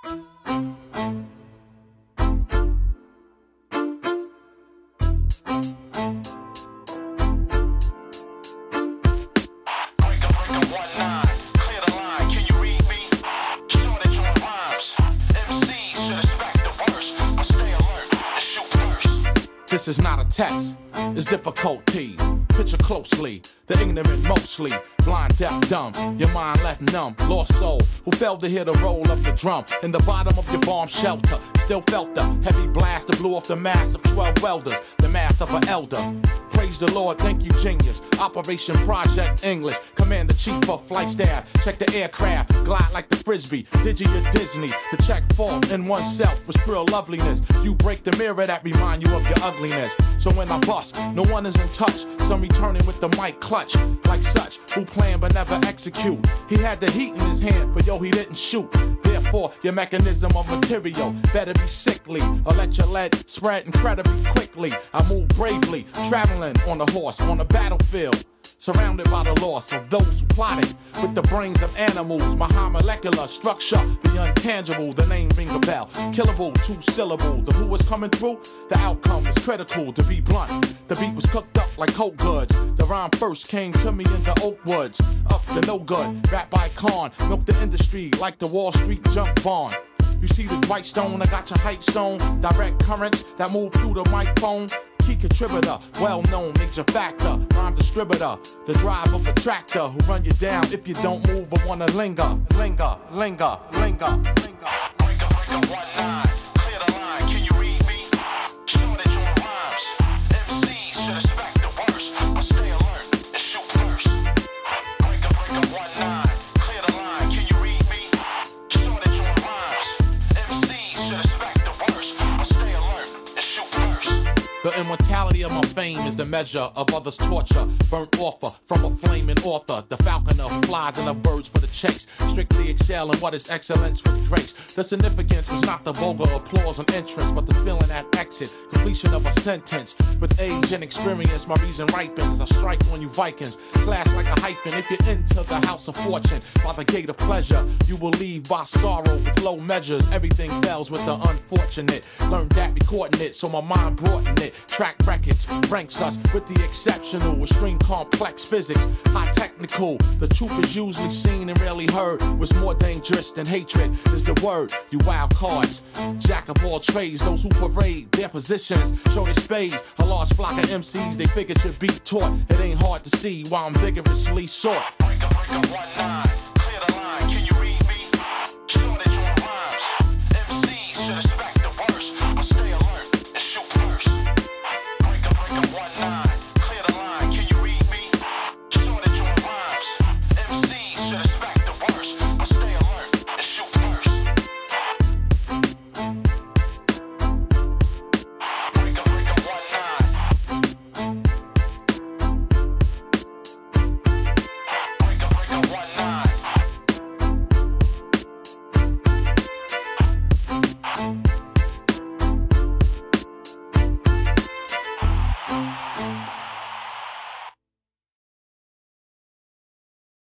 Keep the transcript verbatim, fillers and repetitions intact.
This is not a test, it's difficulties. Picture closely, the ignorant mostly, blind, deaf, dumb, your mind left numb, lost soul, who failed to hear the roll of the drum. In the bottom of your bomb shelter, still felt the heavy blast that blew off the mass of twelve welders, the math of an elder. Praise the Lord, thank you, genius. Operation Project English, Commander Chief of Flight Staff. Check the aircraft, glide like the frisbee. Digi or Disney, to check fault in oneself was pure loveliness. You break the mirror that remind you of your ugliness. So when I bust, no one is in touch. Some returning with the mic clutch, like such, who plan but never execute. He had the heat in his hand, but yo, he didn't shoot. Therefore, your mechanism of material better be sickly, or let your lead spread incredibly quickly. I move bravely, traveling on a horse on a battlefield, surrounded by the loss of those who plotted with the brains of animals. My high molecular structure, the untangible, the name ring a bell. Killable, two syllable. The who was coming through, the outcome was critical. To be blunt, the beat was cooked up like coke goods. The rhyme first came to me in the oak woods. Up to no good, rap by con, milk the industry like the Wall Street junk bond. You see the white stone, I got your height stone. Direct currents that move through the microphone. Key contributor, well-known major factor, rhyme distributor, the drive of a tractor who run you down if you don't move but wanna linger, linger, linger, linger, linger. Breaker, breaker, one nine, clear the line, can you read me? Shortage on rhymes, M Cs should expect the worst, but stay alert and shoot first. Breaker, breaker, one nine, clear the line, can you read me? Shortage on rhymes, M Cs should expect the worst, but stay alert and shoot first. The immortality of my fame is the measure of others' torture. Burnt offer from a flaming author. The falconer who flies in the birds for the chase. Strictly excel in what is excellence with grace. The significance was not the vulgar applause on entrance, but the feeling at exit. Completion of a sentence. With age and experience, my reason ripens. I strike on you Vikings. Slash like a hyphen. If you're into the house of fortune, by the gate of pleasure, you will leave by sorrow with low measures. Everything fails with the unfortunate. Learned that recording it, so my mind broadened it. Track records ranks us with the exceptional, extreme complex physics, high technical. The truth is usually seen and rarely heard. What's more dangerous than hatred is the word. You wild cards, jack of all trades, those who parade their positions, show their spades. A large flock of M Cs, they figure should be taught. It ain't hard to see why I'm vigorously sought. Breaker, breaker, one nine.